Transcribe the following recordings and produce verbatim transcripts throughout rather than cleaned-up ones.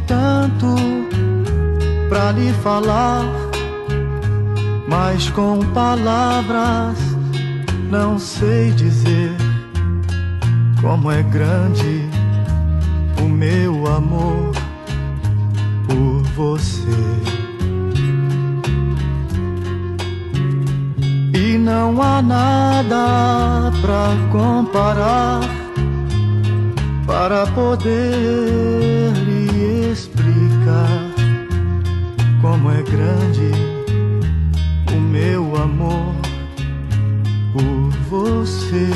tanto pra lhe falar, mas com palavras não sei dizer como é grande o meu amor por você. E não há nada pra comparar para poder lhe explicar como é grande o meu amor por você.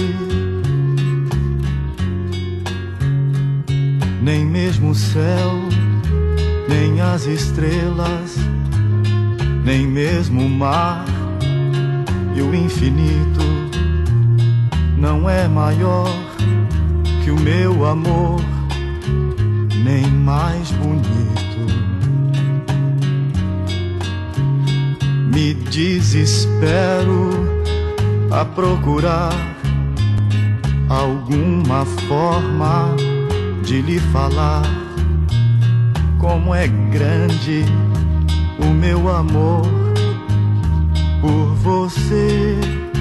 Nem mesmo o céu, nem as estrelas, nem mesmo o mar e o infinito não é maior que o meu amor, nem mais bonito. Me desespero a procurar alguma forma de lhe falar como é grande o meu amor por você.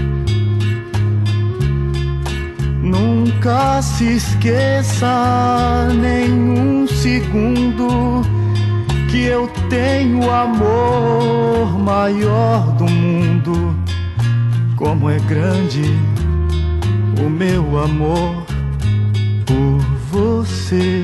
Nunca se esqueça nem um segundo que eu tenho o amor maior do mundo. Como é grande o meu amor por você.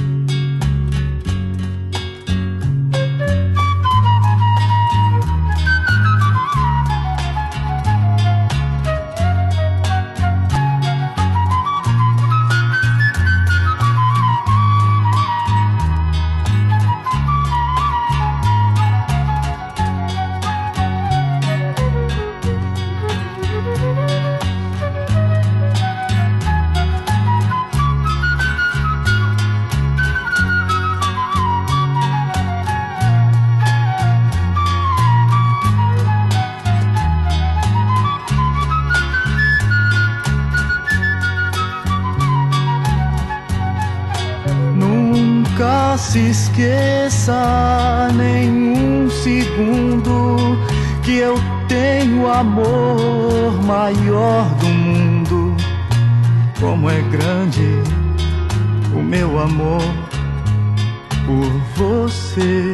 Nunca se esqueça nem um segundo que eu tenho o amor maior do mundo. Como é grande o meu amor por você.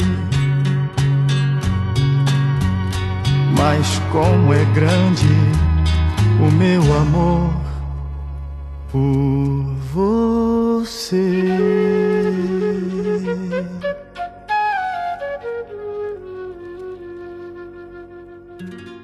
Mas como é grande o meu amor por você. Thank you.